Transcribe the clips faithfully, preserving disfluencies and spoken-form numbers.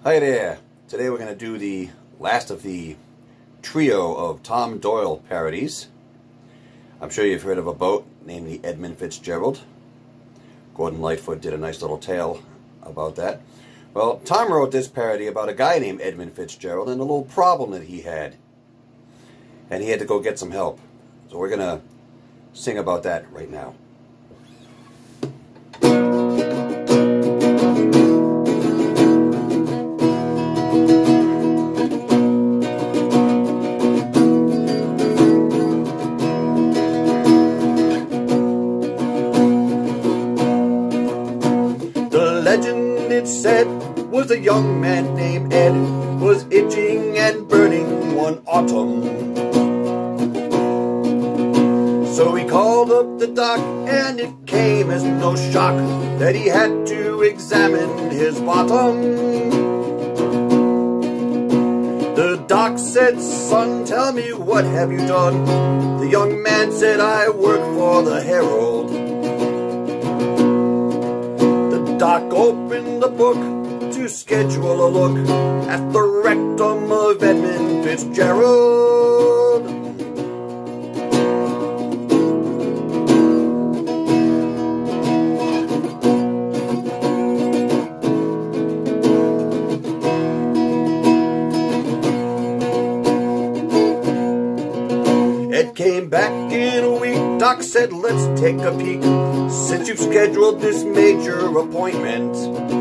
Hi there. Today we're going to do the last of the trio of Tom Doyle parodies. I'm sure you've heard of a boat named the Edmund Fitzgerald. Gordon Lightfoot did a nice little tale about that. Well, Tom wrote this parody about a guy named Edmund Fitzgerald and a little problem that he had. And he had to go get some help. So we're going to sing about that right now. Legend, it said, was a young man named Ed, was itching and burning one autumn. So he called up the doc, and it came as no shock that he had to examine his bottom. The doc said, son, tell me, what have you done? The young man said, I work for the Herald. Doc opened the book to schedule a look at the rectum of Edmund Fitzgerald. Ed came back in a week. Doc said, let's take a peek, since you've scheduled this major appointment.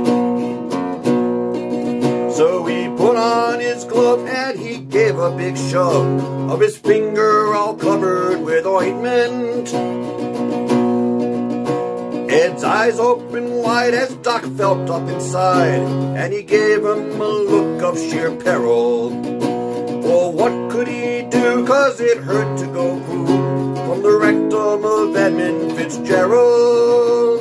So he put on his glove and he gave a big shove of his finger all covered with ointment. Ed's eyes opened wide as Doc felt up inside, and he gave him a look of sheer peril. Well, what could he do, 'cause it hurt to go poo from the rectum of Edmund Fitzgerald.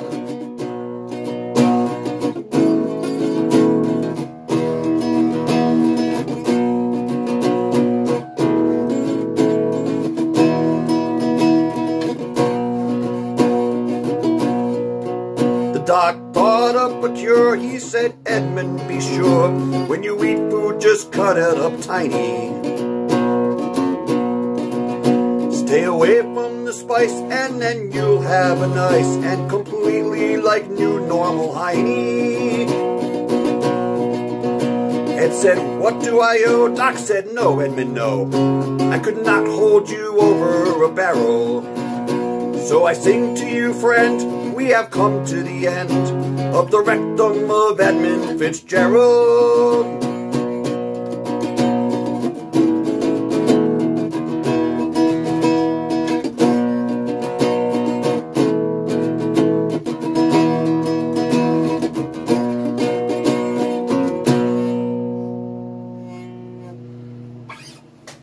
The doc thought up a cure. He said, Edmund, be sure, when you eat food, just cut it up tiny. Stay away from the spice, and then you'll have a nice and completely like new normal hiney. Ed said, what do I owe? Doc said, no, Edmund, no. I could not hold you over a barrel. So I sing to you, friend, we have come to the end of the rectum of Edmund Fitzgerald.